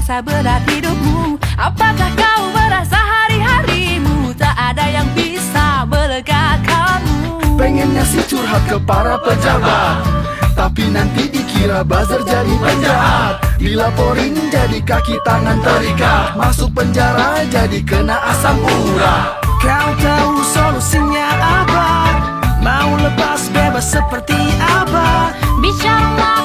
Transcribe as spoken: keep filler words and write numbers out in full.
terasa berat hidupmu? Apakah kau merasa hari-harimu tak ada yang bisa melegakanmu? Pengennya sih curhat ke para pejabat, tapi nanti dikira buzzer jadi penjahat. Dilaporin jadi kaki tangan terikat, masuk penjara jadi kena asam urat. Kau tahu solusinya apa? Mau lepas bebas seperti apa? Bicaralah